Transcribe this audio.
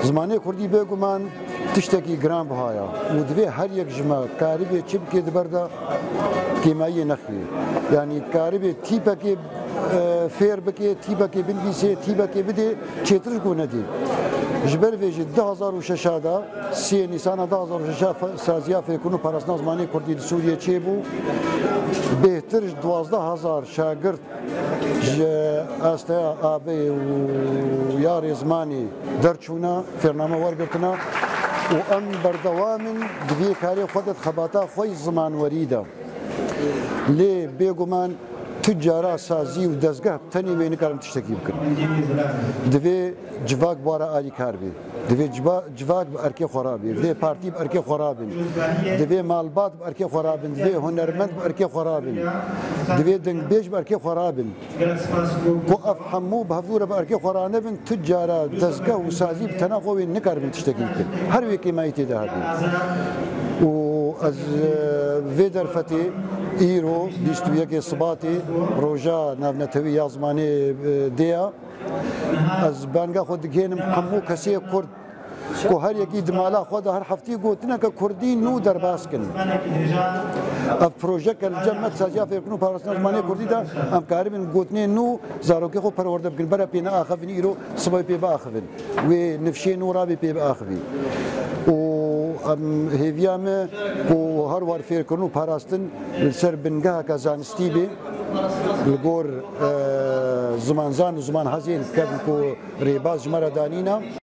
زمانی کردی بگومان تشتکی گران بهایا و دوی هر یک جمع کاری به چی بکه دبرده کیمایی نخوی یعنی کاری به تیپه که فیر بکه تیپه که بنویسه تیپه که بده چطورش گونه دی جبر ویژه 2006 دا 3 نیسان 2006 سازیا فکرونو پرستان زمانی کردی سوریه چی بو بهترش 12000 شاگرد استا آبی و یار زمانی درچونا فرنامه ورگرتنا و ام بردوام دوی کاری خودت خباتا خوی زمان وریده لی بگومان تجارة سازی و دزگاه تنی می نکارم تشتکی بکن دوی جواک بارا آلی کار بی دوی جواک بارکی خرابی دوی پارتی بارکی خرابی دوی مالبات بارکی خرابی دوی هنرمند بارکی خرابی دوی دنگ بیش بارکی خرابی کو افهمو بهفور بارکی خرانه بن تجارة دزگاه و سازی بتناقوی نکارم تشتکی بکن هر ویکی مایتی ده بی و از ویدر فتی ایرو 21 سباتی روجا نافنتوی یازمانی دیا از بانگا خود گینم همو کسی کرد کو هر یکی دمالا خود هر هفته گوتنه که کردی نو در باز کن اف پروژه کل جمعت سازیا فکرنو پارستان زمانی کردی دا هم کاری من گوتنه نو زاروکی خود پرورده بکن برای پینا آخفین ایرو سبای پی با آخفین و نفشی نورا بی پی با آخفین هیویامه و هر وار فکر کنو پاراستن سر بنگاه که زانستی بی لگور زمان زان و زمان هزین کردن که ریباز جمره دانینا